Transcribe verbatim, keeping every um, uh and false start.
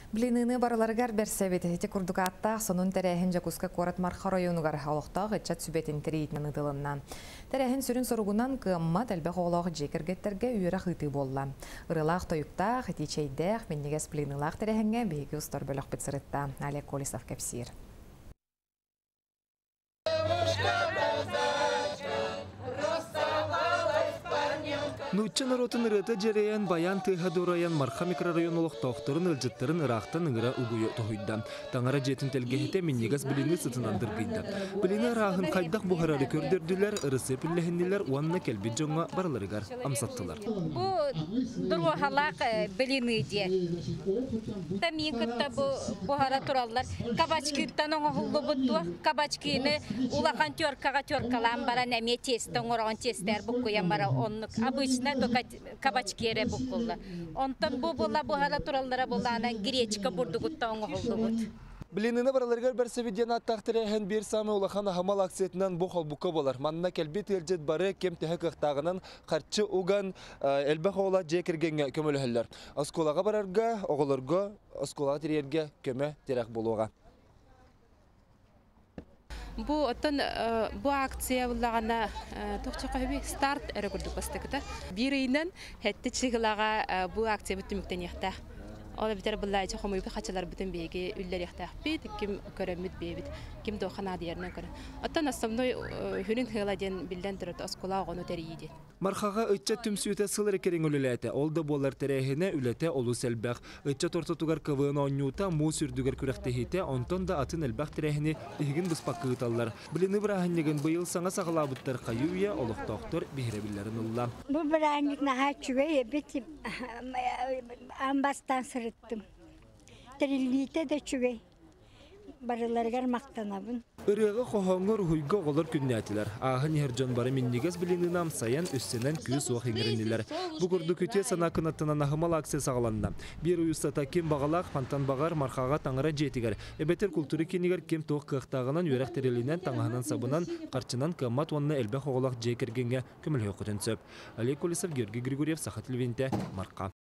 Блинины барыларыгар берсебетехите курдукааттаах сонун терехин жакуска корат марха районугар халықтақ итчат сүбетін тирейітнің ыдылынна. Терехин сүрін соругунан кымма тәлбәқ оғылағы жекергеттерге үйірі хыты болла. Ырылақ тойуқтақ, итичейдәқ, меннегес блинылақ терехинге бейгі ұстар бөліқ бітсірітті. Олег Колесов кәпсир. Нуччан наротын ырыты жереян баян тыха дураян марха микрорайон олықтауқтырын ылжыттырын ырақтан ыңыра угуйы тоғыйда. Таңара жетін телгехете меннегас біліні сытынандыр гейді. Біліні рағын қайдақ бұхарары көрдерділер, ырысы пілләхінділер уанна кәлбет жоңға барыларыгар амсаттылар. Бұ дұру халақ біліні де. Тәмейін күтті бұхара тұралар. Кабачкиттан оңғылы бұттуа. Кабачкині улақан тёркаға тёркалан бара нәме тестің ораған тестер бұққыян бара онлық. Обычно только кабачкере букулла. Он там бубула бухара туралдара булана гречка бурдугутта оңголдугут. Блинины бараларыгар берсебеден аттақтырыхын бір самы улахан ахамал акциятынан бұл холбука болар. Манна кәлбет елжет бары кем тәхі қықтағынан қарчы уган әлбәқ оғыла жекіргенге көмілі Осколаға барарға, оғылырға, осколаға терерге көмі терек болуға. Бу оттан бу акция буллагана тохчака хеби старт эре курдук бастыкта. Биринен хетти чыгылага бу акция бүтүмүктен яхта. Ола битер буллай чохомой би хачалар бүтүн беге үллер яхта бит ким көрөмүт бебит ким дохана диерне көрө. Оттан основной хүрин хыладен билден турат оскола гону терийди. Мархага ытча түмсүтө сылыр керең үлелете. Олда болар терехине үлете олу селбах. Ытча тортотугар кывын оннута му сүрдүгөр күрәктехите онтон да атын элбах терехини игин быспаккыталлар. Билини бирахыннеген быйыл саңа сагалабыттар каюя олуктоктор бихребиллерин улла. Бу бираңник наха чугай бит амбастан сырыттым. Триллите де чугай. Барыларгар мактанабын. Ырыгы хохоңор хуйга олар күннәтилер. Ахын ержон бары миннигез билини намсаян үстенен күз уақ еңірінілер. Бұгырды күте сана кынаттынан ахымал акция сағаланды. Bir уюстата кем бағалақ, фантан бағар, мархаға таңыра жетігер. Эбетер культуры кенігер кем тоқ қықтағынан өрәқ терелінен таңағынан сабынан, қарчынан қымат онына әлбәқ оғылақ жекергенге көмілі өкітін сөп. Олег Колесов, Георгий Григорьев, Саха телевидениеде, Марқа.